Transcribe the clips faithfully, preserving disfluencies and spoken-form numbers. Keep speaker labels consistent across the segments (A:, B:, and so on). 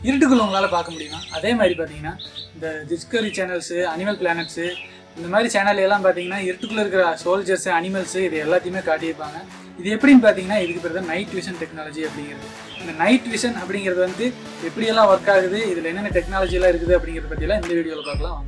A: இருட்டுக்குள்ள உங்களால் பார்க்க முடியுமா? அதே மாதிரி பார்த்தீங்கன்னா இந்த டிஸ்கவரி சேனல்ஸு, அனிமல் பிளானட்ஸு, இந்த மாதிரி சேனல் எல்லாம் பார்த்தீங்கன்னா இருட்டுக்குள்ளே இருக்கிற சோல்ஜர்ஸு, அனிமல்ஸு இது எல்லாத்தையுமே காட்டியிருப்பாங்க. இது எப்படின்னு பார்த்தீங்கன்னா இதுக்கு பேர் தான் நைட் விஷன் டெக்னாலஜி அப்படிங்கிறது. இந்த நைட் விஷன் அப்படிங்கிறது வந்து எப்படியெல்லாம் ஒர்க் ஆகுது, இதில் என்னென்ன டெக்னாலஜியெல்லாம் இருக்குது அப்படிங்கிறத பற்றியெல்லாம் இந்த வீடியோவில் பார்க்கலாம்.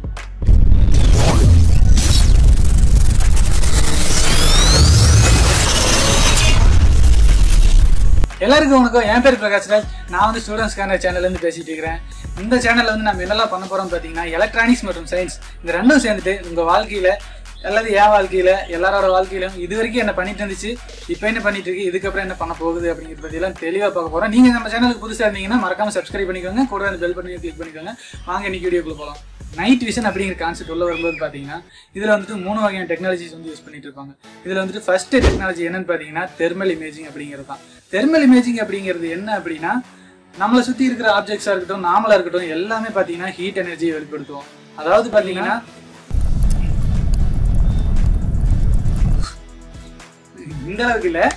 A: எல்லாருக்கும் வணக்கம். என் பேர் பிரகாஷ்ராஜ். நான் வந்து ஸ்டூடெண்ட்ஸ் கார்னர் சேனல்லேருந்து பேசிட்டு இருக்கிறேன். இந்த சேனலில் வந்து நம்ம என்னெல்லாம் பண்ண போகிறோம் பார்த்தீங்கன்னா எலக்ட்ரானிக்ஸ் மற்றும் சயின்ஸ் இந்த ரெண்டும் சேர்ந்துட்டு உங்கள் வாழ்க்கையில் அல்லது என் வாழ்க்கையில் எல்லாரோட வாழ்க்கையிலும் இது வரைக்கும் என்ன பண்ணிட்டு இருந்துச்சு, இப்போ என்ன பண்ணிட்டு இருக்கு, இதுக்கப்புறம் என்ன பண்ண போகுது அப்படிங்கிறத பற்றியெல்லாம் தெளிவாக பார்க்க போகிறோம். நீங்கள் நம்ம சேனலுக்கு புதுசாக இருந்தீங்கன்னா மறக்காமல் சப்ஸ்கிரைப் பண்ணிக்கோங்க, கூட அந்த பெல் பண்ணி கிளிக் பண்ணிக்கோங்க. வாங்க இன்னைக்கு வீடியோக்குள்ள போகலாம். நைட் விஷன் அப்படிங்கிற கான்செப்ட் உள்ள வரும்போது பார்த்தீங்கன்னா இதில் வந்துட்டு மூணு வகையான டெக்னாலஜிஸ் வந்து யூஸ் பண்ணிட்டு இருப்பாங்க. இதில் வந்துட்டு ஃபர்ஸ்ட் டெக்னாலஜி என்னன்னு பார்த்தீங்கன்னா தெர்மல் இமேஜிங் அப்படிங்கிறது தான். தெர்மல் இமேஜிங் அப்படிங்கிறது என்ன அப்படின்னா நம்மளை சுற்றி இருக்கிற ஆப்ஜெக்ட்ஸாக இருக்கட்டும், நார்மலாக இருக்கட்டும், எல்லாமே பார்த்தீங்கன்னா ஹீட் எனர்ஜியை வெளிப்படுத்துவோம். அதாவது பார்த்தீங்கன்னா இந்த அளவுக்கு இல்லை,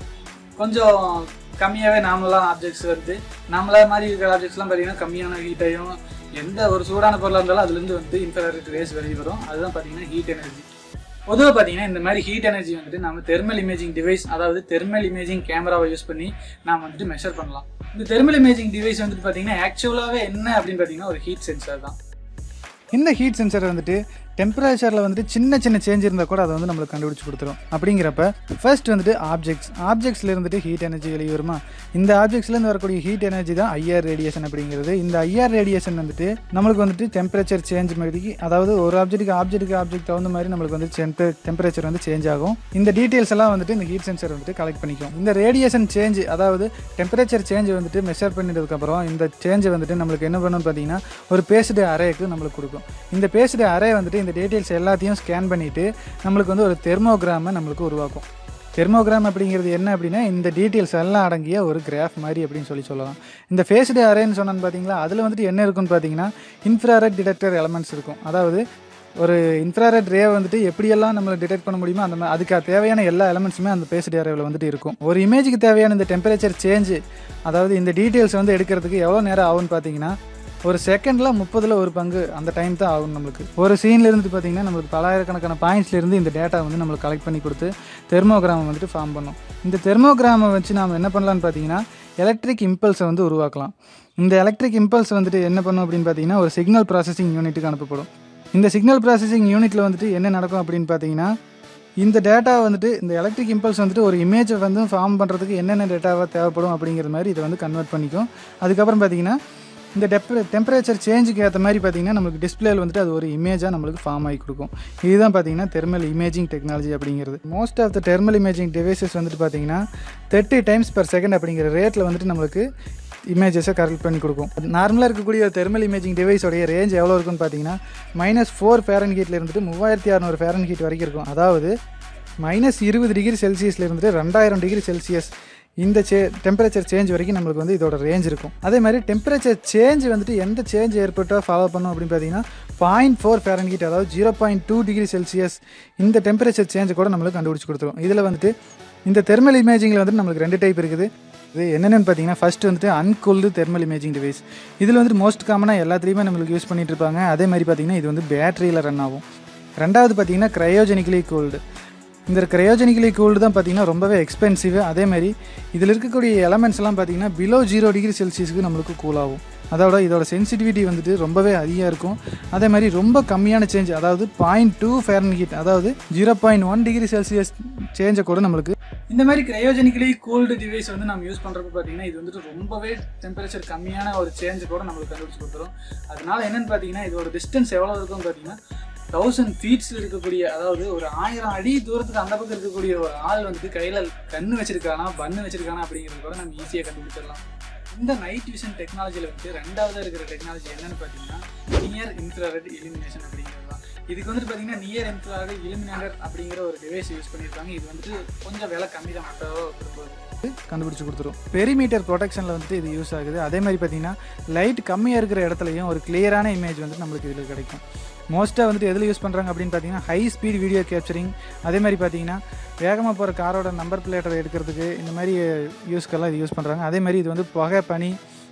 A: கொஞ்சம் கம்மியாகவே நார்மலான ஆப்ஜெக்ட்ஸ் வருது. நம்மள மாதிரி இருக்கிற ஆப்ஜெக்ட்ஸ்லாம் பார்த்தீங்கன்னா கம்மியான ஹீட்டையும், எந்த ஒரு சூடான பொருளாக இருந்தாலும் அதுலேருந்து வந்து இன்ஃப்ராரெட் ரேஸ் வெளியே வரும். அதுதான் பார்த்தீங்கன்னா ஹீட் எனர்ஜி. பொதுவாக பார்த்தீங்கன்னா இந்த மாதிரி ஹீட் எனர்ஜி வந்துட்டு நம்ம தெர்மல் இமேஜிங் டிவைஸ், அதாவது தெர்மல் இமேஜிங் கேமராவை யூஸ் பண்ணி நாம் வந்துட்டு மெஷர் பண்ணலாம். இந்த தெர்மல் இமேஜிங் டிவைஸ் வந்துட்டு பார்த்தீங்கன்னா ஆக்சுவலாகவே என்ன அப்படின்னு பார்த்தீங்கன்னா ஒரு ஹீட் சென்சார் தான். இந்த ஹீட் சென்சார் வந்துட்டு டெம்பரேச்சரில் வந்துட்டு சின்ன சின்ன சேஞ்ச் இருந்தால் கூட அதை வந்து நம்மளுக்கு கண்டுபிடிச்சி கொடுத்துரும். அப்படிங்கிறப்ப ஃபர்ஸ்ட் வந்துட்டு ஆப்ஜெக்ட்ஸ் ஆப்ஜெக்ட்ஸில் இருந்துட்டு ஹீட் எனர்ஜி வெளியே வருமா, இந்த ஆப்ஜெக்ட்ஸ்லேருந்து வரக்கூடிய ஹீட் எனர்ஜி தான் ஐஆர் ரேடியேஷன் அப்படிங்கிறது. இந்த ஐஆர் ரேடியேஷன் வந்துட்டு நம்மளுக்கு வந்துட்டு டெம்பரேச்சர் சேஞ்ச் மாதிரி, அதாவது ஒரு ஆப்ஜெக்ட்டுக்கு ஆப்ஜெக்ட்டுக்கு ஆப்ஜெக்ட் தகுந்த மாதிரி நம்மளுக்கு வந்து டெம்பரேச்சர் வந்து சேஞ்ச் ஆகும். இந்த டீட்டெயில்ஸ் எல்லாம் வந்துட்டு இந்த ஹீட் சென்சார் வந்துட்டு கலெக்ட் பண்ணிக்கும். இந்த ரேடியேஷன் சேஞ்ச், அதாவது டெம்பரேச்சர் சேஞ்ச் வந்துட்டு மெஷர் பண்ணிட்டதுக்கப்புறம் இந்த சேஞ்சை வந்துட்டு நம்மளுக்கு என்ன பண்ணணும்னு பார்த்தீங்கன்னா ஒரு பேஸ்டு அரேக்கு நம்மளுக்கு கொடுக்கும். இந்த பேஸ்டு அரே வந்துட்டு இந்த டீட்டெயில்ஸ் எல்லாத்தையும் ஸ்கேன் பண்ணிவிட்டு நம்மளுக்கு வந்து ஒரு தெர்மோகிராமை நம்மளுக்கு உருவாக்கும். தெர்மோகிராம் அப்படிங்கிறது என்ன அப்படின்னா இந்த டீட்டெயில்ஸ் எல்லாம் அடங்கிய ஒரு கிராஃப் மாதிரி அப்படின்னு சொல்லி சொல்லலாம். இந்த ஃபேஸ்டு அரேன்னு சொன்னான்னு பார்த்தீங்களா, அதில் வந்துட்டு என்ன இருக்குன்னு பார்த்தீங்கன்னா இன்ஃப்ராரெட் டிடெக்டர் எலமெண்ட்ஸ் இருக்கும். அதாவது ஒரு இன்ஃப்ராரெட் ரே வந்துட்டு எப்படியெல்லாம் நம்மளை டிடெக்ட் பண்ண முடியுமோ அந்த மாதிரி அதுக்கு தேவையான எல்லா எலமெண்ட்ஸுமே அந்த பேஸ்டு அரேவில் வந்துட்டு இருக்கும். ஒரு இமேஜுக்கு தேவையான இந்த டெம்பரேச்சர் சேஞ்சு, அதாவது இந்த டீட்டெயில்ஸ் வந்து எடுக்கிறதுக்கு எவ்வளோ நேரம் ஆகும்னு பார்த்தீங்கன்னா ஒரு செகண்டில் முப்பதில் ஒரு பங்கு அந்த டைம் தான் ஆகும். நம்மளுக்கு ஒரு சீனில் இருந்து பார்த்தீங்கன்னா நம்மளுக்கு பலாயிரக்கணக்கான பாயிண்ட்ஸ்லேருந்து இந்த டேட்டா வந்து நம்மளுக்கு கலெக்ட் பண்ணி கொடுத்து தெர்மோகிராமை வந்துட்டு ஃபார்ம் பண்ணும். இந்த தெர்மோகிராமை வச்சு நாம் என்ன பண்ணலான்னு பார்த்தீங்கன்னா எலக்ட்ரிக் இம்பல்ஸை வந்து உருவாக்கலாம். இந்த எலக்ட்ரிக் இம்பல்ஸ் வந்துட்டு என்ன பண்ணும் அப்படின்னு பார்த்தீங்கன்னா ஒரு சிக்னல் ப்ராசஸிங் யூனிட்டுக்கு அனுப்பப்படும். இந்த சிக்னல் ப்ராசஸிங் யூனிட்டில் வந்துட்டு என்ன நடக்கும் அப்படின்னு பார்த்தீங்கன்னா இந்த டேட்டா வந்துட்டு இந்த எலக்ட்ரிக் இம்பல்ஸ் வந்துட்டு ஒரு இமேஜை வந்து ஃபார்ம் பண்ணுறதுக்கு என்னென்ன டேட்டாவாக தேவைப்படும் அப்படிங்கிற மாதிரி இதை வந்து கன்வெர்ட் பண்ணிக்கும். அதுக்கப்புறம் பார்த்தீங்கன்னா இந்த டெம்பரே டெம்பரேச்சர் சேஞ்சுக்கு ஏற்ற மாதிரி பார்த்தீங்கன்னா நம்மளுக்கு டிஸ்பிளேயில் வந்துட்டு அது ஒரு இமேஜாக நம்மளுக்கு ஃபார்ம் ஆகி கொடுக்கும். இதுதான் பார்த்தீங்கன்னா தெர்மல் இமேஜிங் டெக்னாலஜி அப்படிங்கிறது. Most of the thermal imaging devices வந்துட்டு பார்த்தீங்கன்னா தேர்ட்டி டைம்ஸ் பர் செகண்ட் அப்படிங்கிற ரேட்டில் வந்துட்டு நம்மளுக்கு இமேஜஸை கரெக்ட் பண்ணி கொடுக்கும். நார்மலாக இருக்கக்கூடிய தெர்மல் இமேஜிங் டிவைஸோடைய ரேஞ்ச் எவ்வளோ இருக்குன்னு பார்த்தீங்கன்னா மைனஸ் ஃபோர் ஃபேரன் ஹீட்டில் இருந்துட்டு மூவாயிரத்தி அறநூறு ஃபேரன் ஹீட் வரைக்கும் இருக்கும். அதாவது மைனஸ் இருபது டிகிரி செல்சியஸில் இருந்துட்டு ரெண்டாயிரம் டிகிரி செல்சியஸ் இந்த சே டெம்பரேச்சர் சேஞ்ச் வரைக்கும் நம்மளுக்கு வந்து இதோட ரேஞ்ச் இருக்கும். அதே மாதிரி டெம்பரேச்சர் சேஞ்ச் வந்துட்டு எந்த சேஞ்ச் ஏற்பட்டால் ஃபாலோ பண்ணும் அப்படின்னு பார்த்தீங்கன்னா பாயிண்ட் ஃபோர் ஃபேரன் ஹீட், அதாவது zero point two degree Celsius இந்த டெம்பரேச்சர் சேஞ்ச் கூட நம்மளுக்கு கண்டுபிடிச்சி கொடுத்துரும். இதில் வந்துட்டு இந்த தெர்மல் இமேஜிங்கில் வந்துட்டு நம்மளுக்கு ரெண்டு டைப் இருக்குது. இது என்னென்னு பார்த்தீங்கன்னா ஃபர்ஸ்ட் வந்துட்டு அன்கூல்டு தெர்மல் இமேஜிங் டிவைஸ். இதில் வந்துட்டு மோஸ்ட் காமனாக எல்லாத்துலேயுமே நம்மளுக்கு யூஸ் பண்ணிட்டு இருப்பாங்க. அதே மாதிரி பார்த்தீங்கன்னா இது வந்து பேட்டரியில் ரன் ஆகும். ரெண்டாவது பார்த்தீங்கன்னா க்ரையோஜெனிக்கலி கூல்டு. இந்த க்ரையோஜெனிக்கலி கூல்டு தான் பார்த்தீங்கன்னா ரொம்பவே எக்ஸ்பென்சிவ். அதேமாதிரி இதில் இருக்கக்கூடிய எலமெண்ட்ஸ்லாம் பார்த்தீங்கன்னா பிலோ ஜீரோ டிகிரி செல்சியஸுக்கு நம்மளுக்கு கூல் ஆகும். அதோட இதோட சென்சிட்டிவிட்டி வந்துட்டு ரொம்பவே அதிகம் இருக்கும். அதே மாதிரி ரொம்ப கம்மியான சேஞ்ச், அதாவது பாயிண்ட் டூ ஃபேரன் ஹீட், அதாவது zero point one degree Celsius சேஞ்சை கூட நம்மளுக்கு இந்த மாதிரி க்ரையோஜெனிக்கலி கூல்டு டிவைஸ் வந்து நம்ம யூஸ் பண்ணுறப்ப பார்த்தீங்கன்னா இது வந்துட்டு ரொம்பவே டெம்பரேச்சர் கம்மியான ஒரு சேஞ்சை கூட நம்மளுக்கு கண்டுபிடிச்சி கொடுத்துரும். அதனால என்னென்னு பார்த்தீங்கன்னா இதோட டிஸ்டன்ஸ் எவ்வளோ இருக்குன்னு பார்த்தீங்கன்னா தௌசண்ட் ஃபீட்ஸில் இருக்கக்கூடிய, அதாவது ஒரு ஆயிரம் அடி தூரத்துக்கு அந்த பக்கம் இருக்கக்கூடிய ஒரு ஆள் வந்துட்டு கையில் கண்ணு வச்சிருக்கானா பன்னு வச்சிருக்கானா அப்படிங்கிறது கூட நம்ம ஈஸியாக கண்டுபிடிச்சிடலாம். இந்த நைட் விஷன் டெக்னாலஜியில் வந்து ரெண்டாவதாக இருக்கிற டெக்னாலஜி என்னென்னு பார்த்தீங்கன்னா நியர் இன்ஃப்ராரெட் இலுமினேஷன் அப்படிங்கிறது தான். இதுக்கு வந்துட்டு பார்த்தீங்கன்னா நியர் இன்ஃப்ராரெட் இலுமினேட்டர் அப்படிங்கிற ஒரு டிவைஸ் யூஸ் பண்ணியிருக்காங்க. இது வந்துட்டு கொஞ்சம் விலை கம்மி தான் மற்றவோ கொடுக்கும்போது கண்டுபிடிச்சி கொடுத்துரும். பெரிமீட்டர் ப்ரொடெக்ஷனில் வந்துட்டு இது யூஸ் ஆகுது. அதே மாதிரி பார்த்தீங்கன்னா லைட் கம்மியாக இருக்கிற இடத்துலையும் ஒரு கிளியரான இமேஜ் வந்துட்டு நம்மளுக்கு இதில் கிடைக்கும். மோஸ்ட்டாக வந்துட்டு எதில் யூஸ் பண்ணுறாங்க அப்படின்னு பார்த்தீங்கன்னா ஹை ஸ்பீட் வீடியோ கேப்சரிங், அதே மாதிரி பார்த்தீங்கன்னா வேகமாக போகிற காரோட நம்பர் பிளேட்டை எடுக்கிறதுக்கு இந்த மாதிரி யூஸ்க்கெல்லாம் இது யூஸ் பண்ணுறாங்க. அதே மாதிரி இது வந்து புகை, பனி,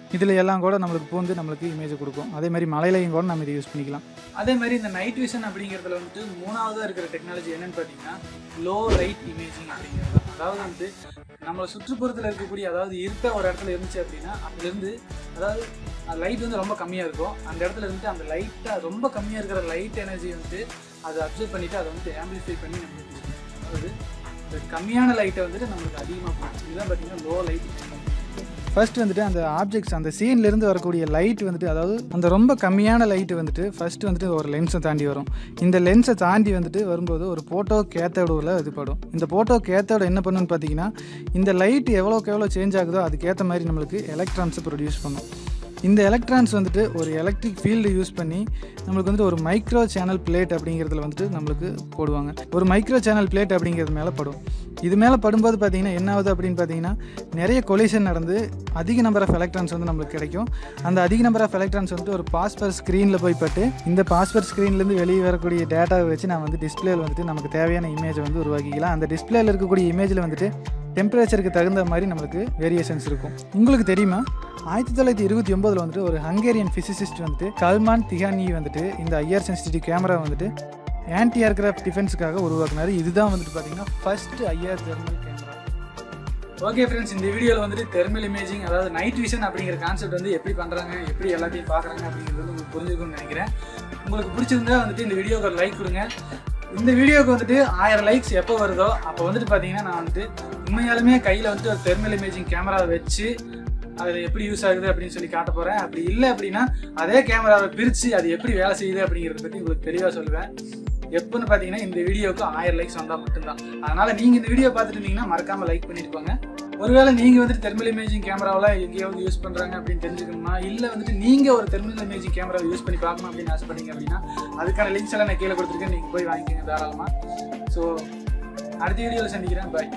A: இதில் எல்லாம் கூட நம்மளுக்கு பூந்து நம்மளுக்கு இமேஜ் கொடுக்கும். அதே மாதிரி மலையிலையும் கூட நம்ம இதை யூஸ் பண்ணிக்கலாம். அதே மாதிரி இந்த நைட் விஷன் அப்படிங்கிறதுல வந்துட்டு மூணாவதாக இருக்கிற டெக்னாலஜி என்னென்னு பார்த்தீங்கன்னா லோ லைட் இமேஜிங் அப்படிங்கிறது. அதாவது வந்து நம்மளை சுற்றுப்புறத்தில் இருக்கக்கூடிய அதாவது இருக்க ஒரு இடத்துல இருந்துச்சு அப்படின்னா அதுலேருந்து அதாவது லைட் வந்து ரொம்ப கம்மியாக இருக்கும். அந்த இடத்துல இருந்துட்டு அந்த லைட்டாக ரொம்ப கம்மியாக இருக்கிற லைட் எனர்ஜி வந்து அதை அப்சர்வ் பண்ணிவிட்டு அதை வந்து ஆம்பிளிஃபை பண்ணி நம்மளுக்கு அதாவது இந்த கம்மியான லைட்டை வந்துட்டு நம்மளுக்கு அதிகமாக போகும். இதுதான் பார்த்தீங்கன்னா லோ லைட். ஃபர்ஸ்ட் வந்துட்டு அந்த ஆப்ஜெக்ட்ஸ் அந்த சீன்லேருந்து வரக்கூடிய லைட் வந்துட்டு அதாவது அந்த ரொம்ப கம்மியான லைட்டு வந்துட்டு ஃபஸ்ட்டு வந்துட்டு ஒரு லென்ஸை தாண்டி வரும். இந்த லென்ஸை தாண்டி வந்துட்டு வரும்போது ஒரு ஃபோட்டோ கேத்தோட இது படும். இந்த ஃபோட்டோ கேத்தோட என்ன பண்ணுன்னு பார்த்தீங்கன்னா இந்த லைட் எவ்வளோக்கு எவ்வளோ சேஞ்ச் ஆகுதோ அதுக்கேற்ற மாதிரி நம்மளுக்கு எலக்ட்ரான்ஸை ப்ரொடியூஸ் பண்ணும். இந்த எலக்ட்ரான்ஸ் வந்துட்டு ஒரு எலக்ட்ரிக் ஃபீல்டு யூஸ் பண்ணி நம்மளுக்கு வந்துட்டு ஒரு மைக்ரோ சேனல் பிளேட் அப்படிங்கிறதுல வந்துட்டு நம்மளுக்கு போடுவாங்க. ஒரு மைக்ரோ சேனல் பிளேட் அப்படிங்கிறது மேலே படும். இது மேலே படும்போது பார்த்தீங்கன்னா என்ன ஆகுது அப்படின்னு பார்த்தீங்கன்னா நிறைய கொலிஷன் நடந்து அதிக நம்பர் ஆஃப் எலக்ட்ரான்ஸ் வந்து நம்மளுக்கு கிடைக்கும். அந்த அதிக நம்பர் ஆஃப் எலக்ட்ரான்ஸ் வந்துட்டு ஒரு பாஸ்பர் ஸ்க்ரீனில் போய் பட்டு இந்த பாஸ்பர் ஸ்க்ரீன்லேருந்து வெளியே வரக்கூடிய டேட்டாவை வச்சு நான் வந்து டிஸ்பிளேயில் வந்துட்டு நமக்கு தேவையான இமேஜை வந்து உருவாக்கிக்கலாம். அந்த டிஸ்பிளேயில் இருக்கக்கூடிய இமேஜில் வந்துட்டு டெம்பரேச்சருக்கு தகுந்த மாதிரி நம்மளுக்கு வேரியேஷன்ஸ் இருக்கும். உங்களுக்கு தெரியுமா ஆயிரத்தி தொள்ளாயிரத்தி இருபத்தி ஒன்பதுல வந்துட்டு ஒரு ஹங்கேரியன் ஃபிசிசிஸ்ட் வந்துட்டு கல்மான் திகானி வந்துட்டு இந்த ஐஆர் சென்சிட்டிவ் கேமரா வந்துட்டு ஆன்டி ஏர்கிராஃப்ட் டிஃபென்ஸுக்காக உருவாக்குனாரு. இதுதான் வந்துட்டு பார்த்தீங்கன்னா first IR thermal camera. Okay friends, இந்த வீடியோவில் வந்துட்டு தெர்மல் இமேஜிங் அதாவது நைட் விஷன் அப்படிங்கிற கான்செப்ட் வந்து எப்படி பண்ணுறாங்க எப்படி எல்லாத்தையும் பார்க்குறாங்க அப்படிங்கிறது வந்து உங்களுக்கு புரிஞ்சுக்கணும்னு நினைக்கிறேன். உங்களுக்கு பிடிச்சிருந்தா வந்துட்டு இந்த வீடியோக்கு ஒரு லைக் கொடுங்க. இந்த வீடியோக்கு வந்துட்டு ஆயிரம் லைக்ஸ் எப்போ வருதோ அப்போ வந்துட்டு பார்த்தீங்கன்னா நான் வந்துட்டு உண்மையாலுமே கையில் வந்துட்டு ஒரு தெர்மல் இமேஜிங் கேமராவை வச்சு அதில் எப்படி யூஸ் ஆகுது அப்படின்னு சொல்லி காட்ட போகிறேன். அப்படி இல்லை அப்படின்னா அதே கேமராவை பிரித்து அது எப்படி வேலை செய்யுது அப்படிங்கிறத பற்றி உங்களுக்கு தெளிவாக சொல்லுவேன். எப்போன்னு பார்த்தீங்கன்னா இந்த வீடியோவுக்கு ஆயிரம் லைக்ஸ் வந்தால் மட்டும்தான். அதனால் நீங்கள் இந்த வீடியோ பார்த்துட்டு இருந்தீங்கன்னா மறக்காமல் லைக் பண்ணிட்டு போங்க. ஒருவேளை நீங்கள் வந்துட்டு தெர்மல் இமேஜிங் கேமராவெல்லாம் எங்கேயாவது யூஸ் பண்ணுறாங்க அப்படின்னு தெரிஞ்சுக்கணுமா இல்லை வந்துட்டு நீங்கள் ஒரு தெர்மல் இமேஜிங் கேமராவை யூஸ் பண்ணி பார்க்கணும் அப்படின்னு ஆசைப்பட்டீங்க அப்படின்னா அதுக்கான லிங்க்ஸ் எல்லாம் நான் கீழே கொடுத்துருக்கேன். நீங்கள் போய் வாங்கிக்கோங்க தாராளமாக. ஸோ அடுத்த வீடியோவில் சந்திக்கிறேன். பாய்.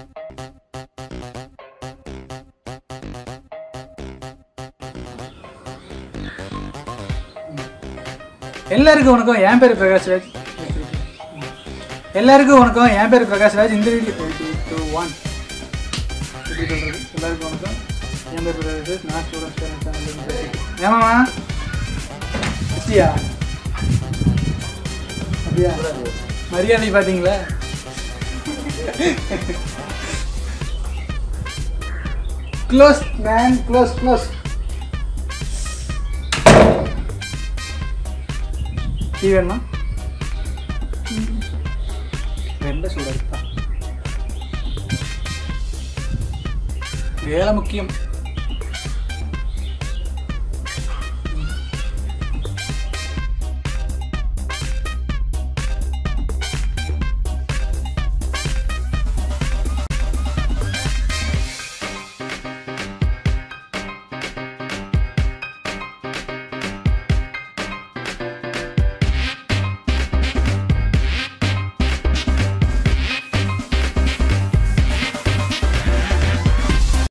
A: எல்லாருக்கும் வணக்கம். என் பேர் பிரகாஷ்ராஜ். எல்லாருக்கும் வணக்கம். என் பேர் பிரகாஷ்ராஜ். இந்த வீடியோ ஒன் எப்படி சொல்கிறது? எல்லாருக்கும் வணக்கம். என் பேர் பிரகாஷ்ராஜ். நான் ஸ்டூடெண்ட்ஸ் ஏமாமா அப்படியா அப்படியா மரியாதை பார்த்தீங்களா? Close man close close. Tea வேணுமா? ரொம்ப சூடாக இருக்கா? வேலை முக்கியம்.